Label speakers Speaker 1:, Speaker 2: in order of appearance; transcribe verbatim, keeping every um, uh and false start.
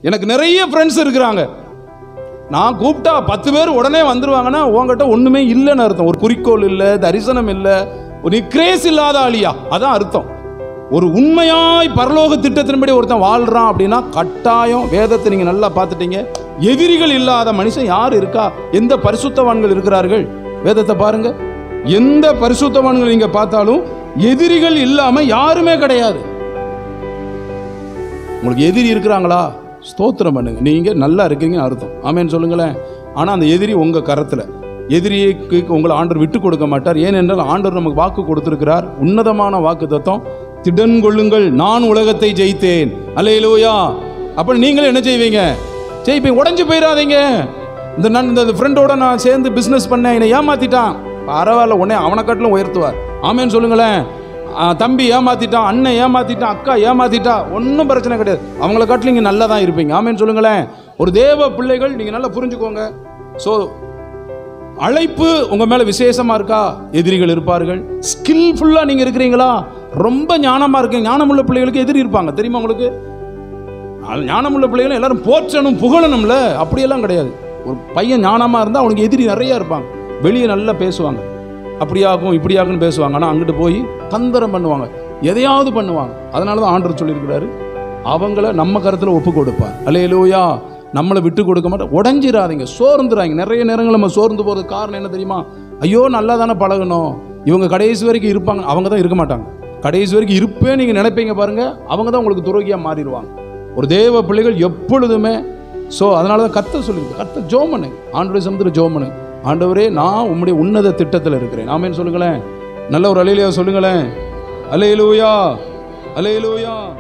Speaker 1: எனக்கு நிறைய ஃப்ரெண்ட்ஸ் இருக்கிறாங்க, நான் கூப்பிட்டா பத்து பேர் உடனே வந்துருவாங்கன்னா உங்ககிட்ட ஒண்ணுமே இல்லைன்னு அர்த்தம். ஒரு குறிக்கோள் இல்லை, தரிசனம் இல்லை, ஒரு கிரேஸ் இல்லாத ஆளியா, அதான் அர்த்தம். ஒரு உண்மையாய் பரலோக திட்டத்தின்படி ஒருத்தன் வாழ்றான் அப்படின்னா கட்டாயம் வேதத்தை நீங்க நல்லா பார்த்துட்டீங்க, எதிரிகள் இல்லாத மனுஷன் யார் இருக்கா? எந்த பரிசுத்தவான்கள் இருக்கிறார்கள்? வேதத்தை பாருங்க, எந்த பரிசுத்தவான்கள் நீங்க பார்த்தாலும் எதிரிகள் இல்லாம யாருமே கிடையாது. உங்களுக்கு எதிரி இருக்கிறாங்களா? ஸ்தோத்திரம் பண்ணுங்க, நீங்க நல்லா இருக்கீங்கன்னு அர்த்தம். ஆமேன்னு சொல்லுங்களேன். ஆனா அந்த எதிரி உங்க கரத்துல. எதிரிக்கு உங்களை ஆண்டவர் விட்டு கொடுக்க மாட்டார். ஏனென்றால் ஆண்டவர் நமக்கு வாக்கு கொடுத்திருக்கிறார், உன்னதமான வாக்கு தத்துவம். திடன் கொள்ளுங்கள், நான் உலகத்தை ஜெயித்தேன். அல்லேலூயா. அப்ப நீங்களும் என்ன செய்வீங்க? ஜெயிப்பீங்க. உடஞ்சு போயிடாதீங்க. இந்த நான் இந்த ஃப்ரெண்டோட நான் சேர்ந்து பிசினஸ் பண்ணேன், என்னை ஏமாத்திட்டான், பரவாயில்ல, உடனே அவனை காட்டிலும் உயர்த்துவார். ஆமேன்னு சொல்லுங்களேன். தம்பி ஏமாத்திட்டான், அண்ணன் ஏமாத்திட்டான், அக்கா ஏமாத்திட்டா, ஒன்றும் பிரச்சனை கிடையாது, அவங்கள காட்டிலும் நீங்கள் நல்லா தான் இருப்பீங்க. ஆமேன்னு சொல்லுங்களேன். ஒரு தேவ பிள்ளைகள் நீங்கள் நல்லா புரிஞ்சுக்கோங்க. ஸோ அழைப்பு உங்கள் மேலே விசேஷமாக இருக்கா? எதிரிகள் இருப்பார்கள். ஸ்கில்ஃபுல்லாக நீங்கள் இருக்கிறீங்களா? ரொம்ப ஞானமாக இருக்கீங்க. ஞானமுள்ள பிள்ளைகளுக்கு எதிரி இருப்பாங்க, தெரியுமா உங்களுக்கு? ஞானமுள்ள பிள்ளைகளும் எல்லாரும் போற்றணும் புகழணும்ல, அப்படியெல்லாம் கிடையாது. ஒரு பையன் ஞானமாக இருந்தால் அவனுக்கு எதிரி நிறையா இருப்பாங்க. வெளியே நல்லா பேசுவாங்க, அப்படியாகும் இப்படியாகும்னு பேசுவாங்க. ஆனால் அங்கிட்டு போய் தந்திரம் பண்ணுவாங்க, எதையாவது பண்ணுவாங்க. அதனால தான் ஆண்டவர் சொல்லியிருக்கிறாரு, அவங்கள நம்ம கருத்தில் ஒப்பு கொடுப்பார். அல்லேலூயா. நம்மளை விட்டு கொடுக்க மாட்டோம். உடஞ்சிடாதீங்க, சோர்ந்துறாங்க. நிறைய நேரங்கள் நம்ம சோர்ந்து போகிறதுக்கு காரணம் என்ன தெரியுமா? ஐயோ நல்லா தானே பழகணும், இவங்க கடைசி வரைக்கும் இருப்பாங்க, அவங்க தான் இருக்க மாட்டாங்க. கடைசி வரைக்கும் இருப்பேன் நீங்கள் நினைப்பீங்க பாருங்க, அவங்க தான் உங்களுக்கு துரோகியாக மாறிடுவாங்க. ஒரு தேவ பிள்ளைகள் எப்பொழுதுமே. ஸோ அதனால தான் கர்த்தர் சொல்லியிருக்கு, கர்த்தர் ஜெபம் பண்ணுங்க, ஆண்டவருடைய சமூகத்தில் ஜெபம் பண்ணுங்க. ஆண்டவரே, நான் உம்முடைய உன்னத திட்டத்தில் இருக்கிறேன். ஆமென் சொல்லுங்களேன். நல்ல ஒரு அல்லேலூயா சொல்லுங்களேன். அல்லேலூயா, அல்லேலூயா.